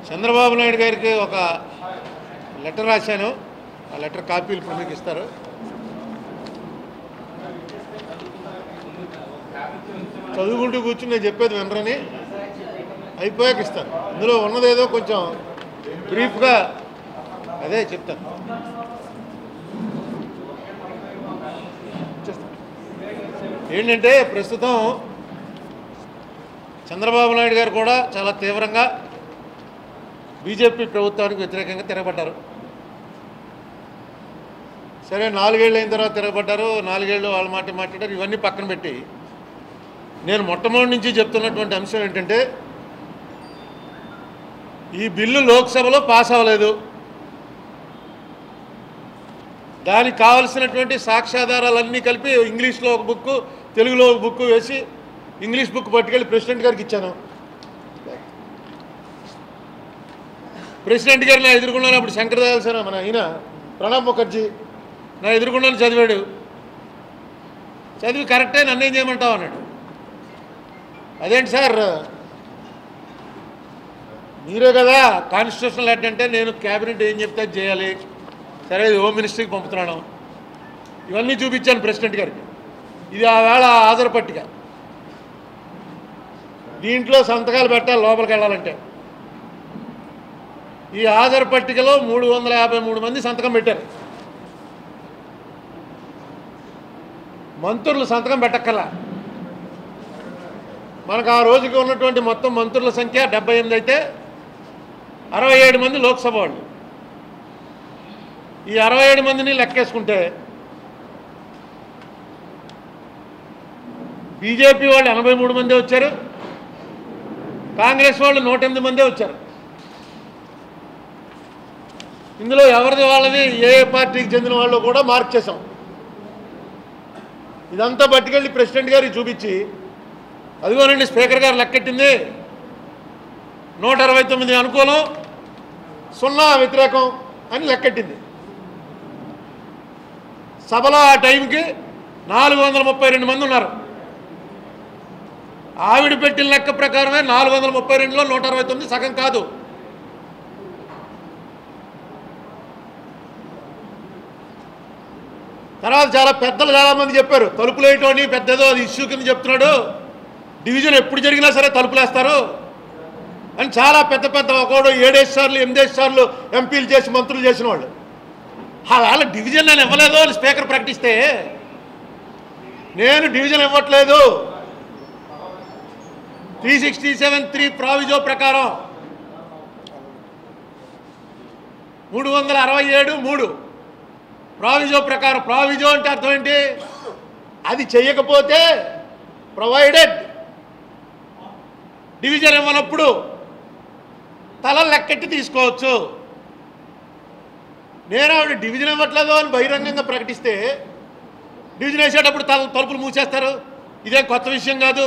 చంద్రబాబు నాయుడు గారికి ఒక లెటర్ రాశాను. ఆ లెటర్ కాపీలు ఇప్పుడు మీకు ఇస్తారు. చదువుకుంటూ కూర్చుని నేను చెప్పేది వినరని అయిపోయాక ఇస్తాను. ఇందులో ఉన్నదేదో కొంచెం బ్రీఫ్గా అదే చెప్తాను. ఏంటంటే ప్రస్తుతం చంద్రబాబు నాయుడు గారు కూడా చాలా తీవ్రంగా బీజేపీ ప్రభుత్వానికి వ్యతిరేకంగా తిరగబడ్డారు. సరే 4 ఏళ్ళు అయిన తర్వాత తిరగబడ్డారు. 4 ఏళ్ళు వాళ్ళ మాట మాట్లాడారు. ఇవన్నీ పక్కన పెట్టి నేను మొట్టమొదటి నుంచి చెప్తున్నటువంటి అంశం ఏంటంటే ఈ బిల్లు లోక్సభలో పాస్ అవ్వలేదు. దానికి కావలసినటువంటి సాక్ష్యాధారాలన్నీ కలిపి ఇంగ్లీష్లో ఒక బుక్, తెలుగులో ఒక బుక్ వేసి ఇంగ్లీష్ బుక్ పట్టుకెళ్ళి ప్రెసిడెంట్ గారికి ఇచ్చాను. ప్రెసిడెంట్ గారు నా ఎదుర్కొన్నాను. అప్పుడు శంకర్ దయాళ్ సార్ మన ఈయన ప్రణబ్ ముఖర్జీ నా ఎదుర్కొన్నాను. చదివాడు. చదివి కరెక్టే, నన్నేం చేయమంటావు అన్నాడు. అదేంటి సార్, మీరే కదా కాన్స్టిట్యూషనల్ యాక్ట్ అంటే నేను క్యాబినెట్ ఏం చెప్తే అది చేయాలి. సరే హోమ్ మినిస్ట్రీకి పంపుతున్నాను. ఇవన్నీ చూపించాను ప్రెసిడెంట్ గారికి. ఇది ఆ వేళ హాజరు పట్టిక. దీంట్లో సంతకాలు పెట్టాలి లోపలికి వెళ్ళాలంటే. ఈ హాజరు పట్టికలో 353 మంది సంతకం పెట్టారు. మంత్రులు సంతకం పెట్టక్కర్లా. మనకు ఆ రోజుకి ఉన్నటువంటి మొత్తం మంత్రుల సంఖ్య 78 అయితే 67 మంది లోక్సభ వాళ్ళు. ఈ 67 మందిని లెక్కేసుకుంటే బీజేపీ వాళ్ళు 83 మందే వచ్చారు. కాంగ్రెస్ వాళ్ళు 108 మందే వచ్చారు. ఇందులో ఎవరిది వాళ్ళది ఏ పార్టీకి చెందిన వాళ్ళు కూడా మార్క్ చేశాం. ఇదంతా పట్టుకెళ్ళి ప్రెసిడెంట్ గారికి చూపించి అదిగోనండి స్పీకర్ గారు లెక్కెట్టింది 169 అనుకూలం 0 వ్యతిరేకం అని లెక్కెట్టింది. సభలో ఆ టైంకి 432 మంది ఉన్నారు. ఆవిడ పెట్టిన లెక్క ప్రకారమే 432లో 169 సగం కాదు. తర్వాత చాలా పెద్దలు చాలామంది చెప్పారు తలుపులు వేయటోని పెద్దదో అది ఇష్యూ కింద చెప్తున్నాడు. డివిజన్ ఎప్పుడు జరిగినా సరే తలుపులేస్తారు అని చాలా పెద్ద పెద్ద ఒకడు 7 సార్లు 8 సార్లు ఎంపీలు చేసి మంత్రులు చేసిన వాళ్ళు. వాళ్ళ డివిజన్ నేను ఇవ్వలేదు అని స్పీకర్ ప్రకటిస్తే నేను డివిజన్ ఇవ్వట్లేదు 367(3) ప్రావిజో ప్రకారం 367(3) ప్రావిజో ప్రకారం. ప్రావిజో అంటే అర్థం ఏంటి? అది చెయ్యకపోతే ప్రొవైడెడ్ డివిజన్ ఇవ్వనప్పుడు తల లెక్కెట్టి తీసుకోవచ్చు. నేను ఆవిడ డివిజన్ ఇవ్వట్లేదు అని బహిరంగంగా ప్రకటిస్తే డివిజన్ వేసేటప్పుడు తలుపులు మూసేస్తారు. ఇదేం కొత్త విషయం కాదు.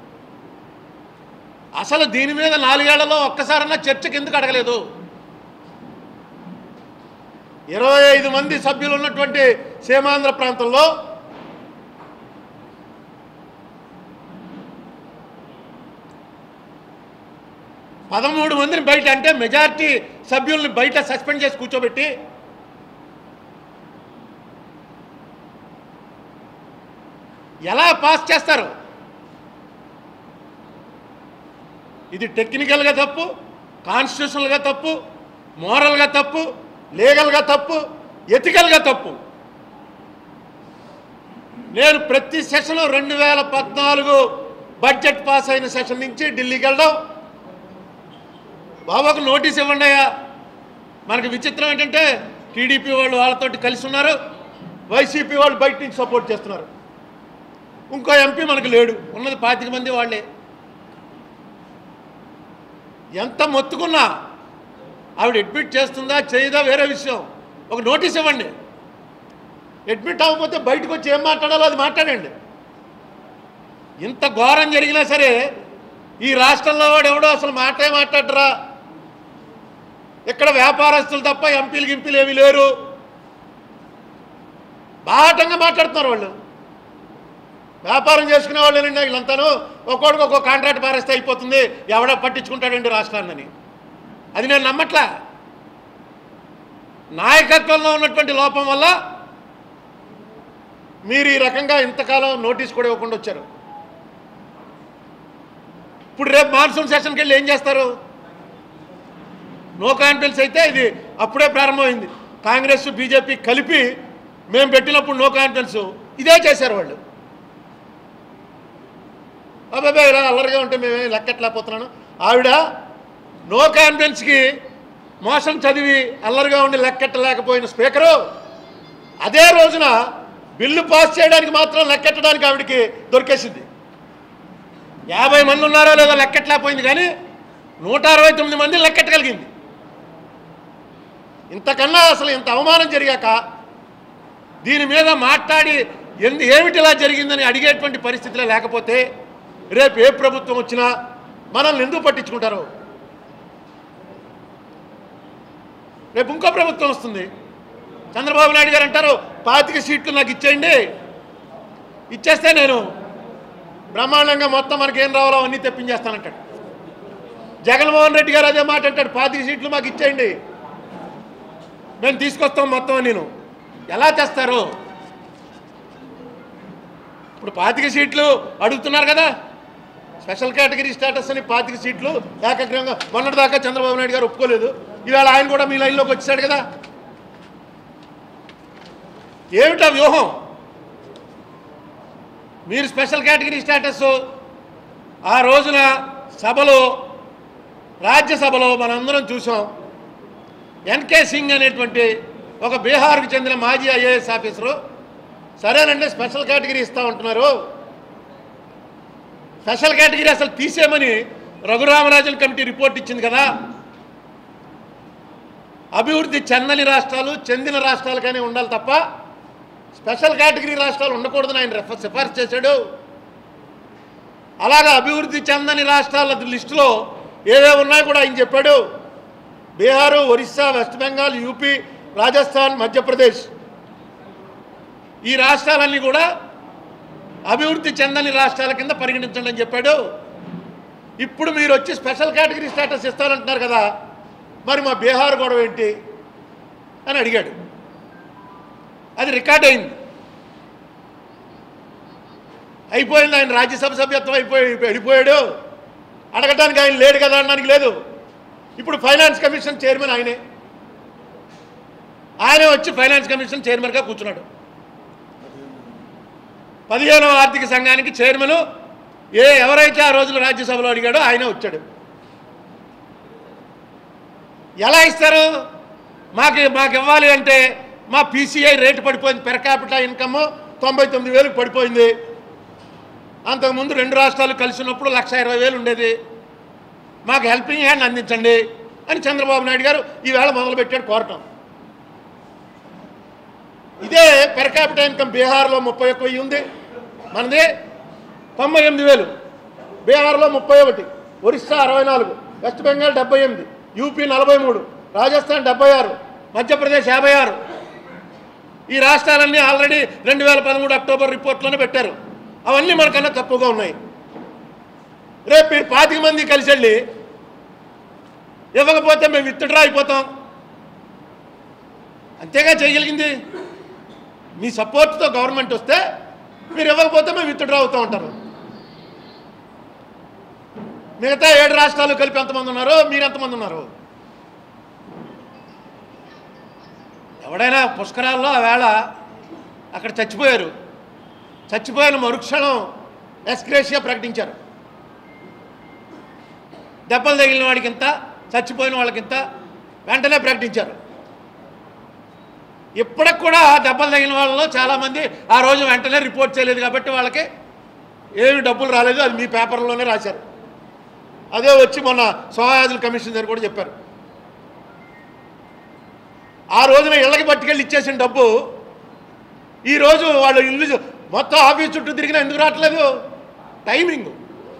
అసలు దీని మీద 4 ఏళ్లలో ఒక్కసారన్నా చర్చకు ఎందుకు అడగలేదు? 25 మంది సభ్యులు ఉన్నటువంటి సీమాంధ్ర ప్రాంతంలో పదమూడు మందిని బయట, అంటే మెజారిటీ సభ్యుల్ని బయట సస్పెండ్ చేసి కూర్చోబెట్టి ఎలా పాస్ చేస్తారు? ఇది టెక్నికల్గా తప్పు, కాన్స్టిట్యూషనల్గా తప్పు, మోరల్గా తప్పు, లీగల్గా తప్పు, ఎథికల్గా తప్పు. నేను ప్రతి సెషను 2014 బడ్జెట్ పాస్ అయిన సెషన్ నుంచి ఢిల్లీకి వెళ్ళడం, బాబాకు నోటీస్ ఇవ్వండి అయ్యా. మనకి విచిత్రం ఏంటంటే టీడీపీ వాళ్ళు వాళ్ళతోటి కలిసి ఉన్నారు, వైసీపీ వాళ్ళు బయట నుంచి సపోర్ట్ చేస్తున్నారు. ఇంకో ఎంపీ మనకు లేడు, ఉన్నది 25 మంది వాళ్ళే. ఎంత మొత్తుకున్నా ఆవిడ అడ్మిట్ చేస్తుందా చేయదా వేరే విషయం. ఒక నోటీస్ ఇవ్వండి. అడ్మిట్ అవ్వకపోతే బయటకు వచ్చి ఏం మాట్లాడాలో అది మాట్లాడండి. ఇంత ఘోరం జరిగినా సరే ఈ రాష్ట్రంలో వాడు ఎవడో అసలు మాట్లాడరా. ఇక్కడ వ్యాపారస్తులు తప్ప ఎంపీలు గింపీలు ఏమీ లేరు. బాహటంగా మాట్లాడుతున్నారు వాళ్ళు. వ్యాపారం చేసుకునే వాళ్ళేనండి వీళ్ళంతాను. ఒక్కొక్కడికి ఒక్కొక్క కాంట్రాక్ట్ పారేస్తే అయిపోతుంది, ఎవడో పట్టించుకుంటాడండి రాష్ట్రాన్ని. అది నేను నమ్మట్లా. నాయకత్వంలో ఉన్నటువంటి లోపం వల్ల మీరు ఈ రకంగా ఇంతకాలం నోటీస్ కూడా ఇవ్వకుండా వచ్చారు. ఇప్పుడు రేపు మాన్సూన్ సెషన్కి వెళ్ళి ఏం చేస్తారు? నో కాన్ఫిడెన్స్ అయితే ఇది అప్పుడే ప్రారంభమైంది. కాంగ్రెస్ బీజేపీ కలిపి మేము పెట్టినప్పుడు నో కాన్ఫిడెన్స్ ఇదే చేశారు వాళ్ళు. అబ్బాయి ఇలా అల్లరిగా ఉంటే మేమే లెక్కట్లేకపోతున్నాను. ఆవిడ నో కాన్ఫిడెన్స్కి మోషన్ చదివి అల్లరిగా ఉండి లెక్కెట్టలేకపోయిన స్పీకరు అదే రోజున బిల్లు పాస్ చేయడానికి మాత్రం లెక్కెట్టడానికి ఆవిడకి దొరికేసింది. 50 మంది ఉన్నారో లేదో లెక్కెట్టలేకపోయింది, కానీ 169 మంది లెక్కెట్టగలిగింది. ఇంతకన్నా అసలు ఇంత అవమానం జరిగాక దీని మీద మాట్లాడి ఏమిటి ఇలా జరిగిందని అడిగేటువంటి పరిస్థితిలో లేకపోతే రేపు ఏ ప్రభుత్వం వచ్చినా మనల్ని ఎందుకు పట్టించుకుంటారు? రేపు ఇంకో ప్రభుత్వం వస్తుంది. చంద్రబాబు నాయుడు గారు అంటారు 25 సీట్లు నాకు ఇచ్చేయండి, ఇచ్చేస్తే నేను బ్రహ్మాండంగా మొత్తం మనకేం రావాలో అవన్నీ తెప్పించేస్తానంటాడు. జగన్మోహన్ రెడ్డి గారు అదే మాట అంటాడు, 25 సీట్లు మాకు ఇచ్చేయండి, మేము తీసుకొస్తాం మొత్తం. నేను ఎలా తెస్తారు? ఇప్పుడు 25 సీట్లు అడుగుతున్నారు కదా, స్పెషల్ కేటగిరీ స్టేటస్ అని 25 సీట్లు ఏకగ్రీవంగా మొన్నటిదాకా చంద్రబాబు నాయుడు గారు ఒప్పుకోలేదు. ఇవాళ ఆయన కూడా మీ లైన్లోకి వచ్చాడు కదా. ఏమిటా వ్యూహం? మీరు స్పెషల్ కేటగిరీ స్టేటస్ ఆ రోజున సభలో, రాజ్యసభలో మనందరం చూసాం. ఎన్కే సింగ్ అనేటువంటి ఒక బీహార్కు చెందిన మాజీ ఐఏఎస్ ఆఫీసరు సరేనండి స్పెషల్ కేటగిరీ ఇస్తూ ఉంటున్నారు, స్పెషల్ కేటగిరీ అసలు తీసేయమని రఘురామరాజన్ కమిటీ రిపోర్ట్ ఇచ్చింది కదా, అభివృద్ధి చెందిన రాష్ట్రాలకనే ఉండాలి తప్ప స్పెషల్ కేటగిరీ రాష్ట్రాలు ఉండకూడదని ఆయన సిఫార్సు చేశాడు. అలాగా అభివృద్ధి చెందని రాష్ట్రాల లిస్టులో ఏవే ఉన్నాయో కూడా ఆయన చెప్పాడు. బీహారు, ఒరిస్సా, వెస్ట్ బెంగాల్, యూపీ, రాజస్థాన్, మధ్యప్రదేశ్ ఈ రాష్ట్రాలన్నీ కూడా అభివృద్ధి చెందని రాష్ట్రాల కింద పరిగణించండి అని చెప్పాడు. ఇప్పుడు మీరు వచ్చి స్పెషల్ కేటగిరీ స్టేటస్ ఇస్తానంటున్నారు కదా, మరి మా బీహార్ గొడవ ఏంటి అని అడిగాడు. అది రికార్డ్ అయింది, అయిపోయింది. ఆయన రాజ్యసభ సభ్యత్వం వెళ్ళిపోయాడు, అడగటానికి ఆయన లేడు కదా అనడానికి లేదు. ఇప్పుడు ఫైనాన్స్ కమిషన్ చైర్మన్ ఆయనే వచ్చి ఫైనాన్స్ కమిషన్ చైర్మన్గా కూర్చున్నాడు. 15వ ఆర్థిక సంఘానికి చైర్మన్ ఎవరైతే ఆ రోజున రాజ్యసభలో అడిగాడో ఆయనే వచ్చాడు. ఎలా ఇస్తారు? మాకు ఇవ్వాలి అంటే మా పీసీఐ రేటు పడిపోయింది, పెర్ క్యాపిటా ఇన్కమ్ 99,000 పడిపోయింది. అంతకుముందు 2 రాష్ట్రాలు కలిసి ఉన్నప్పుడు 1,20,000 ఉండేది, మాకు హెల్పింగ్ హ్యాండ్ అందించండి అని చంద్రబాబు నాయుడు గారు ఈవేళ మొదలుపెట్టాడు కోరటం. ఇదే పెర్ క్యాపిటా ఇన్కమ్ బీహార్లో 31,000 ఉంది, మనది 98,000. బీహార్లో 31, ఒరిస్సా 64, వెస్ట్ బెంగాల్ 78, యూపీ 43, రాజస్థాన్ 76, మధ్యప్రదేశ్ 56. ఈ రాష్ట్రాలన్నీ ఆల్రెడీ 2013 అక్టోబర్ రిపోర్ట్లోనే పెట్టారు. అవన్నీ మనకన్నా తక్కువగా ఉన్నాయి. రేపు మీరు 25 మంది కలిసి వెళ్ళి ఇవ్వకపోతే మేము విత్డ్రా అయిపోతాం, అంతేగా చేయగలిగింది. మీ సపోర్ట్తో గవర్నమెంట్ వస్తే మీరు ఇవ్వకపోతే మేము విత్డ్రా అవుతూ ఉంటారు. మిగతా 7 రాష్ట్రాలు కలిపి ఎంతమంది ఉన్నారో మీరు ఎంతమంది ఉన్నారు? ఎవడైనా పుష్కరాల్లో ఆ వేళ అక్కడ చచ్చిపోయిన మరుక్షణం ఎస్గ్రేషియా ప్రకటించారు. దెబ్బలు తగిలిన వాడికింత, చచ్చిపోయిన వాళ్ళకింత వెంటనే ప్రకటించారు. ఇప్పటికి కూడా దెబ్బలు తగిలిన వాళ్ళలో చాలామంది ఆ రోజు వెంటనే రిపోర్ట్ చేయలేదు కాబట్టి వాళ్ళకి ఏమి డబ్బులు రాలేదు, అది మీ పేపర్లోనే రాశారు. అదే వచ్చి మొన్న సోమయాజుల కమిషన్ దగ్గర కూడా చెప్పారు. ఆ రోజున ఇళ్ళకి పట్టుకెళ్ళి ఇచ్చేసిన డబ్బు ఈరోజు వాళ్ళు ఇల్లు మొత్తం ఆఫీస్ చుట్టూ తిరిగినా ఎందుకు రావట్లేదు? టైమింగ్.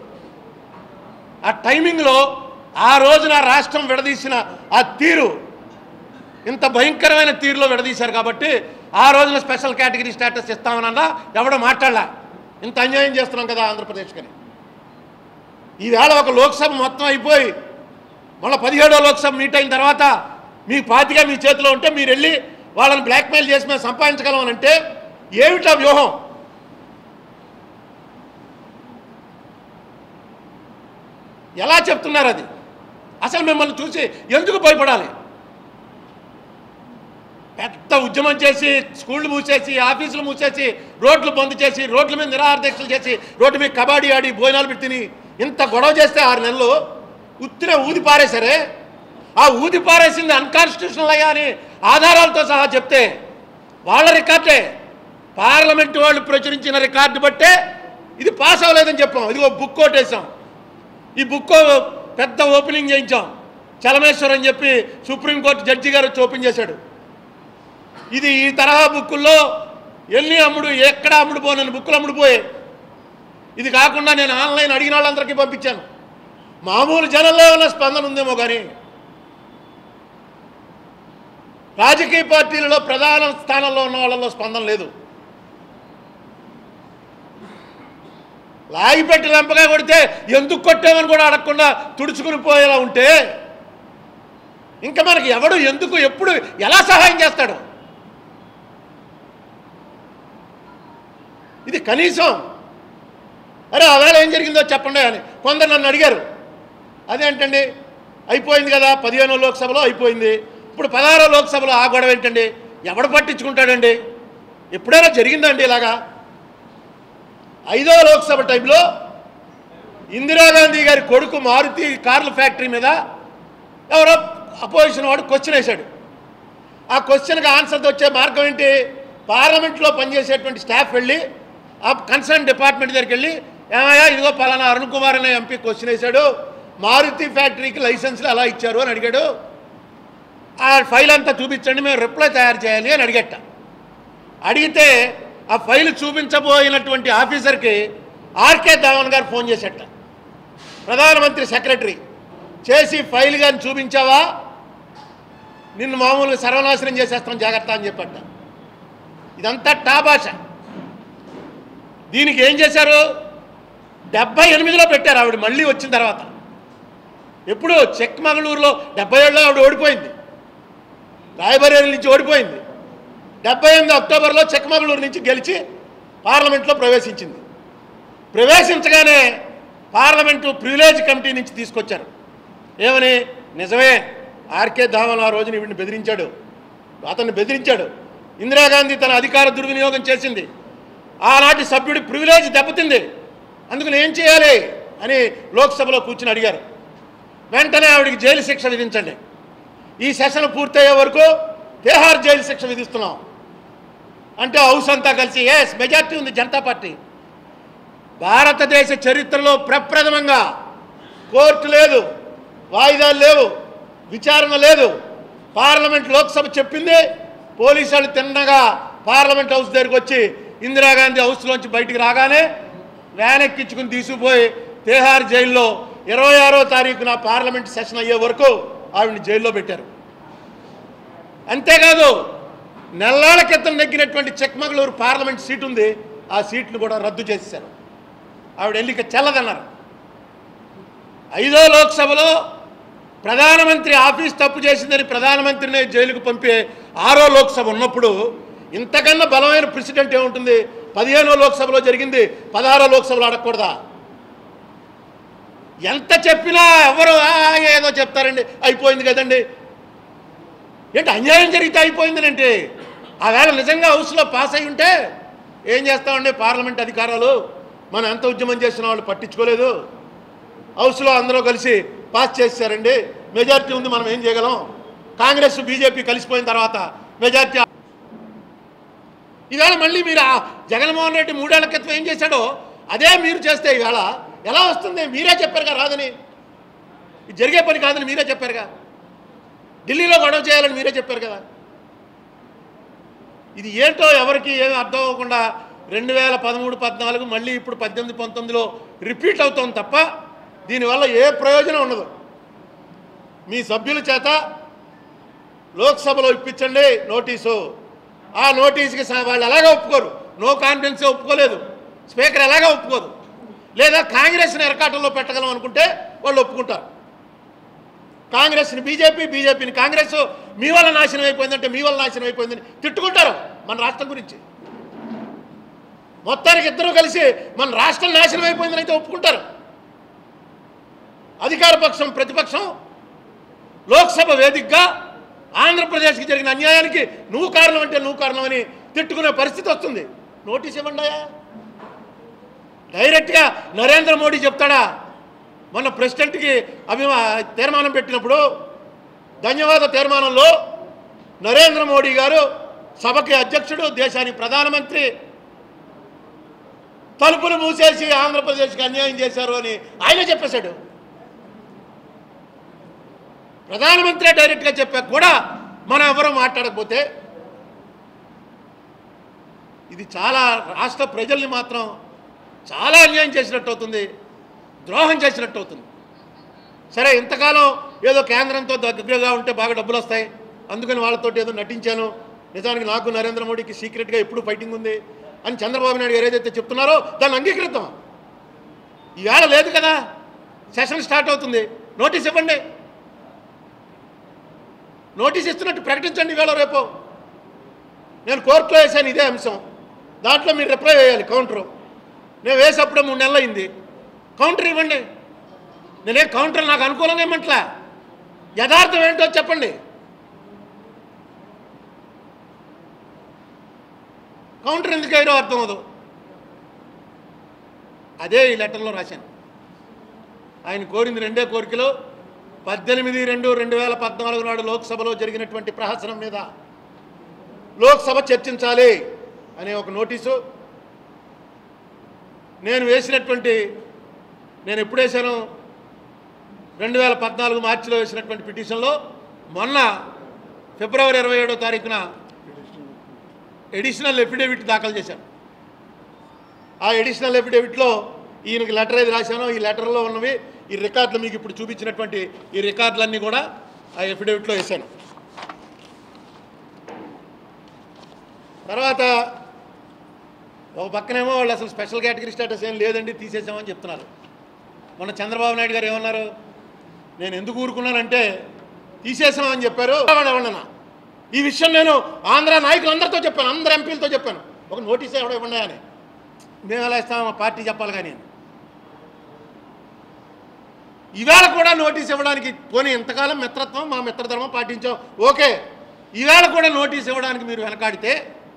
ఆ టైమింగ్లో ఆ రోజున రాష్ట్రం విడదీసిన ఆ తీరు ఇంత భయంకరమైన తీరులో విడదీశారు కాబట్టి ఆ రోజున స్పెషల్ కేటగిరీ స్టేటస్ ఇస్తామనన్నా ఎవడో మాట్లాడలా. ఇంత అన్యాయం చేస్తున్నాం కదా ఆంధ్రప్రదేశ్కని. ఈవేళ ఒక లోక్సభ మొత్తం అయిపోయి మళ్ళీ 17వ లోక్సభ మీట్ అయిన తర్వాత మీ పార్టీగా మీ చేతిలో ఉంటే మీరు వెళ్ళి వాళ్ళని బ్లాక్మెయిల్ చేసి మేము సంపాదించగలం అని అంటే ఏమిటా వ్యూహం? ఎలా చెప్తున్నారు అది? అసలు మిమ్మల్ని చూసి ఎందుకు భయపడాలి? పెద్ద ఉద్యమం చేసి స్కూళ్ళు మూసేసి ఆఫీసులు మూసేసి రోడ్లు బంద్ చేసి రోడ్ల మీద నిరాహార దీక్షలు చేసి రోడ్డు మీద కబడ్డీ ఆడి భోజనాలు పెట్టి ఇంత గొడవ చేస్తే 6 నెలలు ఉత్తిన ఊది పారేశారే. ఆ ఊది పారేసింది అన్కాన్స్టిట్యూషనల్ అయ్యా అని ఆధారాలతో సహా చెప్తే వాళ్ళ రికార్డే, పార్లమెంటు వాళ్ళు ప్రచురించిన రికార్డు బట్టే ఇది పాస్ అవ్వలేదని చెప్పాం. ఇదిగో బుక్ కొట్టేసాం. ఈ బుక్ పెద్ద ఓపెనింగ్ చేయించాం. చలమేశ్వర్ అని చెప్పి సుప్రీంకోర్టు జడ్జి గారు వచ్చి ఓపెన్ చేశాడు. ఇది ఈ తరహా బుక్కుల్లో ఎన్ని ఎక్కడ అమ్ముడుపోనని బుక్కులు అమ్ముడుపోయాయి. ఇది కాకుండా నేను ఆన్లైన్ అడిగిన వాళ్ళందరికీ పంపించాను. మామూలు జనంలో ఉన్న స్పందన ఉందేమో కానీ రాజకీయ పార్టీలలో ప్రధాన స్థానంలో ఉన్న వాళ్ళలో స్పందన లేదు. లాగిపెట్టి లంపగా కొడితే ఎందుకు కొట్టామని కూడా అడగకుండా తుడుచుకుని పోయేలా ఉంటే ఇంకా మనకి ఎవడు ఎందుకు ఎప్పుడు ఎలా సహాయం చేస్తాడు? ఇది కనీసం అరే ఆవేళ ఏం జరిగిందో చెప్పండి అని కొందరు నన్ను అడిగారు. అదేంటండి అయిపోయింది కదా, 15వ లోక్సభలో అయిపోయింది, ఇప్పుడు 16వ లోక్సభలో ఆ గొడవ ఏంటండి? ఎవడు పట్టించుకుంటాడండి? ఎప్పుడైనా జరిగిందండి ఇలాగా? 5వ లోక్సభ టైంలో ఇందిరాగాంధీ గారి కొడుకు మారుతి కార్ల ఫ్యాక్టరీ మీద ఎవరో అపోజిషన్ వాడు క్వశ్చన్ వేశాడు. ఆ క్వశ్చన్కి ఆన్సర్ వచ్చే మార్గం ఏంటి? పార్లమెంట్లో పనిచేసేటువంటి స్టాఫ్ వెళ్ళి ఆ కన్సర్న్ డిపార్ట్మెంట్ దగ్గరికి వెళ్ళి ఏమయ్యా ఇదిగో పలానా అరుణ్ కుమార్ అనే ఎంపీ క్వశ్చన్ వేశాడు, మారుతి ఫ్యాక్టరీకి లైసెన్స్లు ఎలా ఇచ్చారు అని అడిగాడు. ఆ ఫైల్ అంతా చూపించండి, మేము రిప్లై తయారు చేయాలి అని అడిగట. అడిగితే ఆ ఫైల్ చూపించబోయినటువంటి ఆఫీసర్కి ఆర్కే ధావన్ గారు ఫోన్ చేసేట. ప్రధానమంత్రి సెక్రటరీ చేసి ఫైల్ కానీ చూపించావా నిన్ను మామూలుగా సర్వనాశనం చేసేస్తాం జాగ్రత్త అని చెప్పట. ఇదంతా టాభాష. దీనికి ఏం చేశారు? 78లో పెట్టారు. ఆవిడ మళ్ళీ వచ్చిన తర్వాత ఎప్పుడు చెక్మగళూరులో 77లో ఆవిడ ఓడిపోయింది, రాయబరేలి నుంచి ఓడిపోయింది. 78 అక్టోబర్లో చెక్మగళూరు నుంచి గెలిచి పార్లమెంట్లో ప్రవేశించింది. ప్రవేశించగానే పార్లమెంటు ప్రివిలేజ్ కమిటీ నుంచి తీసుకొచ్చారు. ఏమని? నిజమే ఆర్కే ధావన్ ఆ రోజున వీడిని బెదిరించాడు, అతన్ని బెదిరించాడు. ఇందిరాగాంధీ తన అధికార దుర్వినియోగం చేసింది, ఆనాటి సభ్యుడి ప్రివిలేజ్ దెబ్బతింది, అందుకని ఏం చేయాలి అని లోక్సభలో కూర్చుని అడిగారు. వెంటనే ఆవిడికి జైలు శిక్ష విధించండి, ఈ సెషన్ పూర్తయ్యే వరకు తిహార్ జైలు శిక్ష విధిస్తున్నాం అంటే హౌస్ అంతా కలిసి ఎస్ మెజార్టీ ఉంది జనతా పార్టీ. భారతదేశ చరిత్రలో ప్రప్రథమంగా కోర్టు లేదు, వాయిదాలు లేవు, విచారణ లేదు. పార్లమెంట్ లోక్సభ చెప్పింది, పోలీసు వాళ్ళు తిన్నగా పార్లమెంట్ హౌస్ దగ్గరికి వచ్చి ఇందిరాగాంధీ హౌస్లోంచి బయటికి రాగానే వ్యాన్ ఎక్కించుకుని తీసుకుపోయి తిహార్ జైల్లో 26వ తారీఖున పార్లమెంట్ సెషన్ అయ్యే వరకు ఆవిడని జైల్లో పెట్టారు. అంతేకాదు నెల్లాళ్ళ క్రితం నెగ్గినటువంటి చెక్మగళూరు పార్లమెంట్ సీటు ఉంది, ఆ సీట్ను కూడా రద్దు చేసేశారు. ఆవిడ ఎన్నిక చెల్లదన్నారు. 5వ లోక్సభలో ప్రధానమంత్రి ఆఫీస్ తప్పు చేసిందని ప్రధానమంత్రిని జైలుకు పంపే 6వ లోక్సభ ఉన్నప్పుడు ఇంతకన్నా బలమైన ప్రెసిడెంట్ ఏముంటుంది? 15వ లోక్సభలో జరిగింది 16వ లోక్సభలో అడగకూడదా? ఎంత చెప్పినా ఎవరు ఏదో చెప్తారండి, అయిపోయింది కదండి. ఏంటి అన్యాయం జరిగితే అయిపోయింది అంటే? ఆవేళ నిజంగా హౌస్లో పాస్ అయి ఉంటే ఏం చేస్తామండి? పార్లమెంట్ అధికారాలు మనం ఎంత ఉద్యమం చేసిన వాళ్ళు పట్టించుకోలేదు, హౌస్లో అందరూ కలిసి పాస్ చేశారండి, మెజార్టీ ఉంది, మనం ఏం చేయగలం? కాంగ్రెస్ బీజేపీ కలిసిపోయిన తర్వాత మెజార్టీ. ఈవేళ మళ్ళీ మీరు జగన్మోహన్ రెడ్డి 3 ఏళ్ల క్రితం ఏం చేశాడో అదే మీరు చేస్తే ఈవేళ ఎలా వస్తుంది? మీరే చెప్పారుగా రాదని, ఇది జరిగే పని కాదని మీరే చెప్పారుగా, ఢిల్లీలో గొడవ చేయాలని మీరే చెప్పారు కదా. ఇది ఏంటో ఎవరికి ఏమి అర్థం అవ్వకుండా 2013, 14 మళ్ళీ ఇప్పుడు 18, 19లో రిపీట్ అవుతుంది తప్ప దీనివల్ల ఏ ప్రయోజనం ఉండదు. మీ సభ్యుల చేత లోక్సభలో ఇప్పించండి నోటీసు, ఆ నోటీసుకి వాళ్ళు ఎలాగో ఒప్పుకోరు, నో కాన్ఫిడెన్స్ ఒప్పుకోలేదు, స్పీకర్ ఎలాగో ఒప్పుకోదు, లేదా కాంగ్రెస్ని ఎరకాటంలో పెట్టగలం అనుకుంటే వాళ్ళు ఒప్పుకుంటారు. కాంగ్రెస్ని బీజేపీ, బీజేపీని కాంగ్రెస్, మీ వల్ల నాశనం అయిపోయిందంటే మీ వల్ల నాశనం అయిపోయిందని తిట్టుకుంటారు మన రాష్ట్రం గురించి. మొత్తానికి ఇద్దరూ కలిసి మన రాష్ట్రం నాశనం అయిపోయిందని అయితే ఒప్పుకుంటారు. అధికార పక్షం, ప్రతిపక్షం లోక్సభ వేదికగా ఆంధ్రప్రదేశ్కి జరిగిన అన్యాయానికి నువ్వు కారణం అంటే నువ్వు కారణం అని తిట్టుకునే పరిస్థితి వస్తుంది. నోటీస్ ఇవ్వండి. డైరెక్ట్గా నరేంద్ర మోడీ చెప్తాడా? మొన్న ప్రెసిడెంట్కి తీర్మానం పెట్టినప్పుడు ధన్యవాద తీర్మానంలో నరేంద్ర మోడీ గారు సభకి అధ్యక్షుడు, దేశానికి ప్రధానమంత్రి, తలుపులు మూసేసి ఆంధ్రప్రదేశ్కి అన్యాయం చేశారు అని ఆయన చెప్పేశాడు. ప్రధానమంత్రి డైరెక్ట్గా చెప్పాక కూడా మనం ఎవరూ మాట్లాడకపోతే ఇది చాలా రాష్ట్ర ప్రజల్ని మాత్రం చాలా అన్యాయం చేసినట్టు అవుతుంది, ద్రోహం చేసినట్టు అవుతుంది. సరే, ఇంతకాలం ఏదో కేంద్రంతో దగ్గరగా ఉంటే బాగా డబ్బులు వస్తాయి, అందుకని వాళ్ళతో ఏదో నటించాను, నిజానికి నాకు నరేంద్ర మోడీకి సీక్రెట్గా ఎప్పుడు ఫైటింగ్ ఉంది అని చంద్రబాబు నాయుడు గారు ఏదైతే చెప్తున్నారో దాన్ని అంగీకరిద్దాం. ఈవేళ లేదు కదా, సెషన్ స్టార్ట్ అవుతుంది, నోటీస్ ఇవ్వండి. నోటీస్ ఇస్తున్నట్టు ప్రకటించండి ఈవేళ రేపు. నేను కోర్టులో వేసాను ఇదే అంశం, దాంట్లో మీరు రిప్లై వేయాలి. కౌంటరు నేను వేసేప్పుడే 3 నెలలు అయింది, కౌంటర్ ఇవ్వండి. నేనే కౌంటర్ నాకు అనుకూలంగా ఏమంటలా, యథార్థం ఏంటో చెప్పండి. కౌంటర్ ఎందుకు అయ్యో అర్థం అవదు. అదే ఈ లెటర్లో రాశాను. ఆయన కోరింది 2 కోరికలు. 18/2/2014 నాడు లోక్సభలో జరిగినటువంటి ప్రహసనం మీద లోక్సభ చర్చించాలి అనే ఒక నోటీసు. నేను ఎప్పుడు వేశాను, 2014 మార్చిలో వేసినటువంటి పిటిషన్లో మొన్న ఫిబ్రవరి 27వ తారీఖున ఎడిషనల్ ఎఫిడేవిట్ దాఖలు చేశాను. ఆ ఎడిషనల్ ఎఫిడేవిట్లో ఈయనకి లెటర్ ఏది రాశానో ఈ లెటర్లో ఉన్నవి ఈ రికార్డులు మీకు ఇప్పుడు చూపించినటువంటి ఈ రికార్డులన్నీ కూడా ఆ ఎఫిడేవిట్లో వేశాను. తర్వాత ఒక పక్కనేమో వాళ్ళు అసలు స్పెషల్ కేటగిరీ స్టేటస్ ఏం లేదండి తీసేసామని చెప్తున్నారు. మొన్న చంద్రబాబు నాయుడు గారు ఏమన్నారు, నేను ఎందుకు ఊరుకున్నానంటే తీసేసామని చెప్పారు. ఈ విషయం నేను ఆంధ్ర నాయకులందరితో చెప్పాను, అందరు ఎంపీలతో చెప్పాను. ఒక నోటీస్ ఎవడో ఇవ్వండి అని. మేము ఎలా ఇస్తాం, మా పార్టీ చెప్పాలి. కానీ ఈవేళ కూడా నోటీస్ ఇవ్వడానికి, పోనీ ఇంతకాలం మిత్రత్వం మా మిత్రధర్మం పాటించాం ఓకే, ఈవేళ కూడా నోటీస్ ఇవ్వడానికి మీరు వెనకాడితే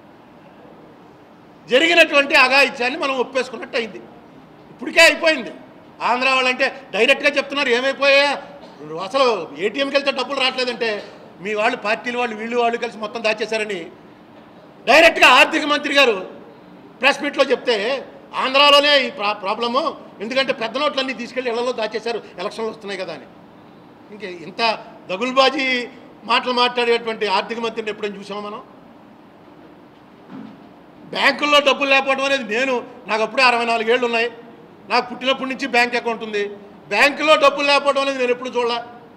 జరిగినటువంటి అఘాయిత్యాన్ని మనం ఒప్పేసుకున్నట్టు అయింది. ఇప్పటికే అయిపోయింది. ఆంధ్ర వాళ్ళంటే డైరెక్ట్గా చెప్తున్నారు ఏమైపోయా, అసలు ఏటీఎంకి వెళ్తే డబ్బులు రావట్లేదంటే మీ వాళ్ళు పార్టీలు వాళ్ళు వీళ్ళు వాళ్ళు కలిసి మొత్తం దాచేశారని డైరెక్ట్గా ఆర్థిక మంత్రి గారు ప్రెస్ మీట్లో చెప్తే ఆంధ్రాలోనే ఈ ప్రాబ్లము, ఎందుకంటే పెద్ద నోట్లన్నీ తీసుకెళ్ళి ఇళ్లలో దాచేశారు ఎలక్షన్లు వస్తున్నాయి కదా అని. ఇంకే ఇంత దగులుబాజీ మాటలు మాట్లాడేటువంటి ఆర్థిక మంత్రిని ఎప్పుడైనా చూసామో మనం? బ్యాంకుల్లో డబ్బులు లేకపోవడం అనేది నాకు అప్పుడే 64 ఏళ్ళు ఉన్నాయి, నాకు పుట్టినప్పటి నుంచి బ్యాంక్ అకౌంట్ ఉంది. బ్యాంకులో డబ్బులు లేకపోవడం అనేది నేను ఎప్పుడు చూడలే.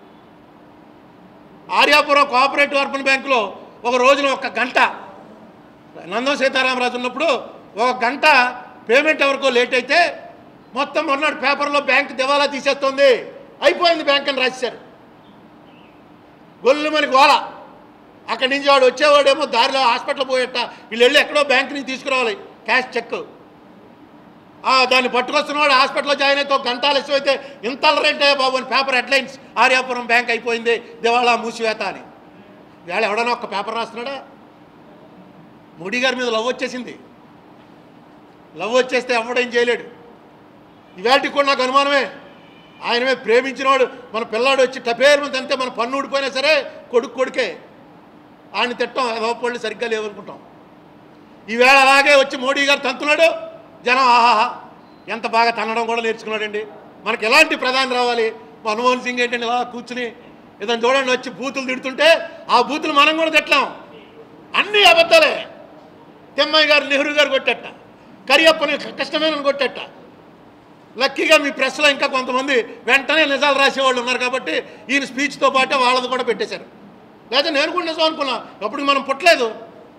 ఆర్యాపురం కోఆపరేటివ్ అర్బన్ బ్యాంకులో ఒక రోజున 1 గంట నందం సీతారామరాజు ఉన్నప్పుడు 1 గంట పేమెంట్ ఎవరికో లేట్ అయితే మొత్తం మొన్నటి పేపర్లో బ్యాంక్ దివాలా తీసేస్తుంది, అయిపోయింది బ్యాంక్ అని రాసేశారు. గొల్లు మనకి గోల. అక్కడి నుంచి వాడు వచ్చేవాడేమో దారిలో హాస్పిటల్ పోయేట, వీళ్ళు వెళ్ళి ఎక్కడో బ్యాంక్ నుంచి తీసుకురావాలి క్యాష్ చెక్. దాన్ని పట్టుకొస్తున్నవాడు హాస్పిటల్లో జాయిన్ అయితే 1 గంట ఆలస్యం అయితే ఇంత అలరేంటే బాబు అని పేపర్ హెడ్లైన్స్, ఆర్యాపురం బ్యాంక్ అయిపోయింది, దివాళా మూసివేత అని. వేళ ఎవడన్నా ఒక్క పేపర్ రాస్తున్నాడా? మోడీ గారి మీద లవ్ వచ్చేసింది. లవ్ వచ్చేస్తే ఎవడేం చేయలేడు. ఇవాటికి కూడా నాకు అనుమానమే, ఆయన మీద ప్రేమించినవాడు మన పిల్లాడు వచ్చి టపేరు మంది అంతే, మన పన్ను ఊడిపోయినా సరే కొడుకే ఆయన తిట్టం, పళ్ళు సరిగ్గా లేవనుకుంటాం. ఈవేళ అలాగే వచ్చి మోడీ గారు తంతున్నాడు, జనం ఆహాహా ఎంత బాగా తన్నడం కూడా నేర్చుకున్నాడండి. మనకి ఎలాంటి ప్రధాని రావాలి? మన్మోహన్ సింగ్ ఏంటండి ఇలా కూర్చుని ఏదైనా చూడండి వచ్చి బూతులు తిడుతుంటే ఆ బూతులు మనం కూడా తిట్టలేం. అన్నీ అబద్ధాలే. తెమ్మయ్య గారు నెహ్రూ గారు కొట్టేట, కరియప్పని కష్టమైన కొట్టేట. లక్కీగా మీ ప్రెస్లో ఇంకా కొంతమంది వెంటనే నిజాలు రాసేవాళ్ళు ఉన్నారు కాబట్టి ఈయన స్పీచ్తో పాటు వాళ్ళది కూడా పెట్టేశారు. లేదా నేను కూడా నిజం అనుకున్నా, అప్పుడు మనం పుట్టలేదు.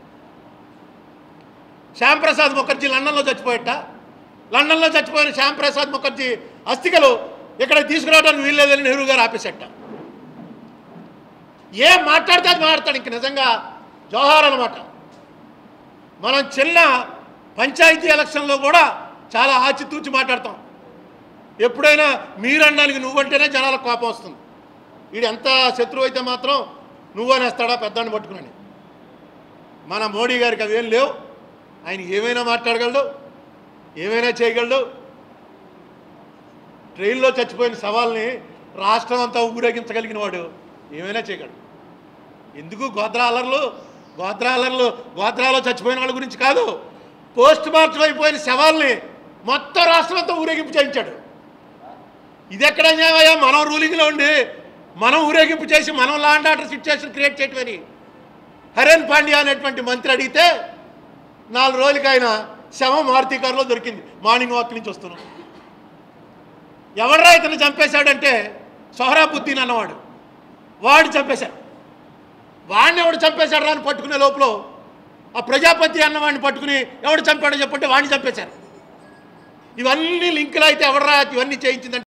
శ్యాంప్రసాద్ ముఖర్జీ లండన్లో చచ్చిపోయేట, లండన్లో చచ్చిపోయిన శ్యాంప్రసాద్ ముఖర్జీ అస్థికలు ఇక్కడ తీసుకురావడానికి వీల్లేదని నెహ్రూ గారు ఆపేసేట. ఏం మాట్లాడితే అది మాట్లాడతాడు. ఇంక నిజంగా జోహార్ అనమాట. మనం చిన్న పంచాయతీ ఎలక్షన్లో కూడా చాలా ఆచితూచి మాట్లాడతాం. ఎప్పుడైనా మీరనడానికి నువ్వంటేనే జనాలకు కోపం వస్తుంది. వీడు ఎంత శత్రువు అయితే మాత్రం నువ్వనేస్తాడా పెద్దాన్ని పట్టుకుని. మన మోడీ గారికి అవేం లేవు. ఆయన ఏమైనా మాట్లాడగలడు, ఏమైనా చేయగలడు. ట్రైన్లో చచ్చిపోయిన శవాల్ని రాష్ట్రం అంతా ఊరేగించగలిగిన వాడు ఏమైనా చేయగలడు. ఎందుకు గోత్రాలలో చచ్చిపోయిన వాళ్ళ గురించి కాదు, పోస్ట్ మార్టం అయిపోయిన శవాల్ని మొత్తం రాష్ట్రం అంతా ఊరేగింపు చేయించాడు. ఇది ఎక్కడ న్యాయమయ్యా? మనం రూలింగ్లో ఉండి మనం ఊరేగింపు చేసి మనం law and order situation create చేయటమని హరేన్ పాండ్యా అనేటువంటి మంత్రి అడిగితే 4 రోజులకి ఆయన శవం మారుతి కారులో దొరికింది. మార్నింగ్ వాక్ నుంచి వస్తున్నాం. ఎవడరా ఇతను చంపేశాడంటే సోహరాబుద్దీన్ అన్నవాడు, వాడు చంపేశాడు. వాడిని ఎవడు చంపేశాడు రా అని పట్టుకునే లోపల ఆ ప్రజాపతి అన్నవాడిని పట్టుకుని ఎవడు చంపాడో చెప్పంటే వాడిని చంపేశారు. ఇవన్నీ లింకులు అయితే ఎవడరా ఇవన్నీ చేయించిందంటే